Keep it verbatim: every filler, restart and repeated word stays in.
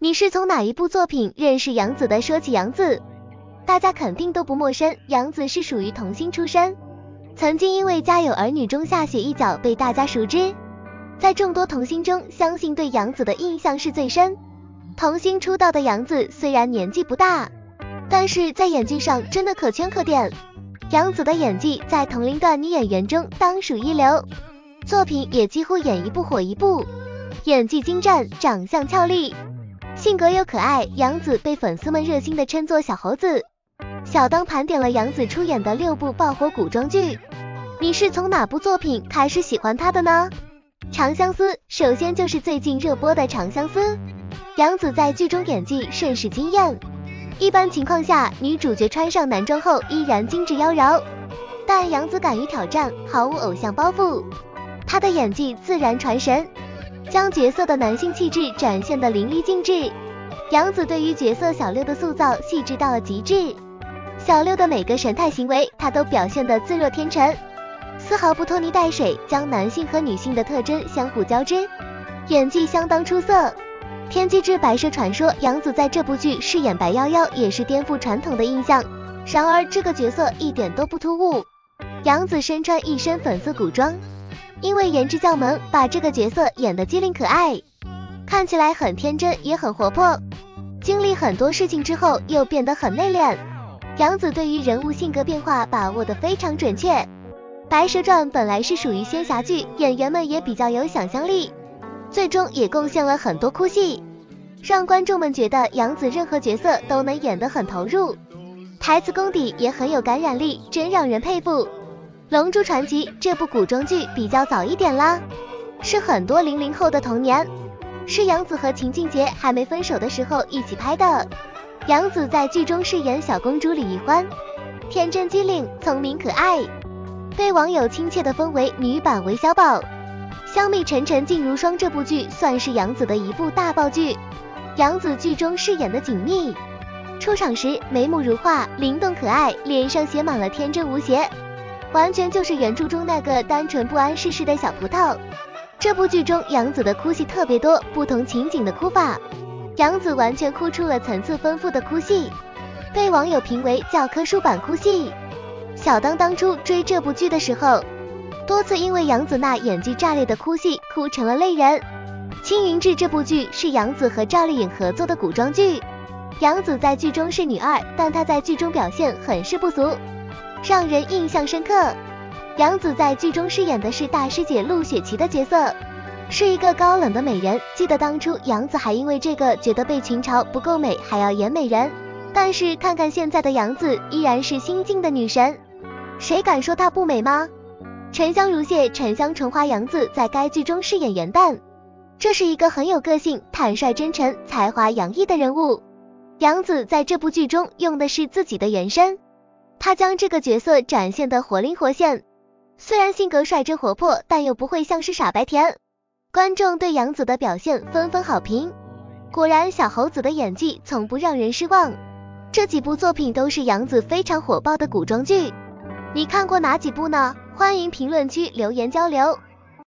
你是从哪一部作品认识杨紫的？说起杨紫，大家肯定都不陌生，杨紫是属于童星出身，曾经因为家有儿女中夏雪一角被大家熟知。在众多童星中，相信对杨紫的印象是最深。童星出道的杨紫虽然年纪不大，但是在演技上真的可圈可点。杨紫的演技在同龄段女演员中当属一流，作品也几乎演一部火一部，演技精湛，长相俏丽，性格又可爱，杨紫被粉丝们热心地称作小猴子。小当盘点了杨紫出演的六部爆火古装剧，你是从哪部作品开始喜欢她的呢？长相思，首先就是最近热播的长相思。杨紫在剧中演技甚是惊艳，一般情况下女主角穿上男装后依然精致妖娆，但杨紫敢于挑战，毫无偶像包袱，她的演技自然传神，将角色的男性气质展现得淋漓尽致。杨紫对于角色小六的塑造细致到了极致，小六的每个神态行为她都表现得自若天成，丝毫不拖泥带水，将男性和女性的特征相互交织，演技相当出色。天机之白蛇传说，杨紫在这部剧饰演白夭夭，也是颠覆传统的印象，然而这个角色一点都不突兀。杨紫身穿一身粉色古装，因为颜值较萌，把这个角色演得机灵可爱，看起来很天真也很活泼。经历很多事情之后又变得很内敛，杨紫对于人物性格变化把握得非常准确。白蛇传本来是属于仙侠剧，演员们也比较有想象力，最终也贡献了很多哭戏，让观众们觉得杨紫任何角色都能演得很投入，台词功底也很有感染力，真让人佩服。龙珠传奇这部古装剧比较早一点啦，是很多零零后的童年，是杨紫和秦俊杰还没分手的时候一起拍的。杨紫在剧中饰演小公主李易欢，天真机灵，聪明可爱，被网友亲切地封为女版韦小宝。香蜜沉沉烬如霜这部剧算是杨紫的一部大爆剧，杨紫剧中饰演的锦觅，出场时眉目如画，灵动可爱，脸上写满了天真无邪，完全就是原著中那个单纯不谙世事的小葡萄。这部剧中杨紫的哭戏特别多，不同情景的哭法，杨紫完全哭出了层次丰富的哭戏，被网友评为教科书版哭戏。小当当初追这部剧的时候，多次因为杨紫那演技炸裂的哭戏哭成了泪人。青云志这部剧是杨紫和赵丽颖合作的古装剧，杨紫在剧中是女二，但她在剧中表现很是不俗，让人印象深刻。杨紫在剧中饰演的是大师姐陆雪琪的角色，是一个高冷的美人。记得当初杨紫还因为这个觉得被群嘲不够美，还要演美人，但是看看现在的杨紫，依然是新晋的女神，谁敢说她不美吗？沉香如屑，沉香纯花杨紫在该剧中饰演元旦，这是一个很有个性、坦率真诚、才华洋溢的人物。杨紫在这部剧中用的是自己的原声，她将这个角色展现得活灵活现，虽然性格率真活泼，但又不会像是傻白甜。观众对杨紫的表现纷纷好评，果然小猴子的演技从不让人失望。这几部作品都是杨紫非常火爆的古装剧，你看过哪几部呢？欢迎评论区留言交流。